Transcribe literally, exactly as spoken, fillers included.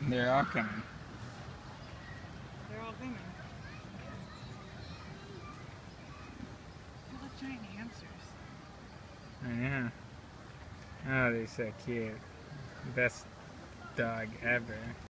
They're all coming. They're all coming. Look, giant hamsters. I know. Oh, they're so cute. Best dog ever.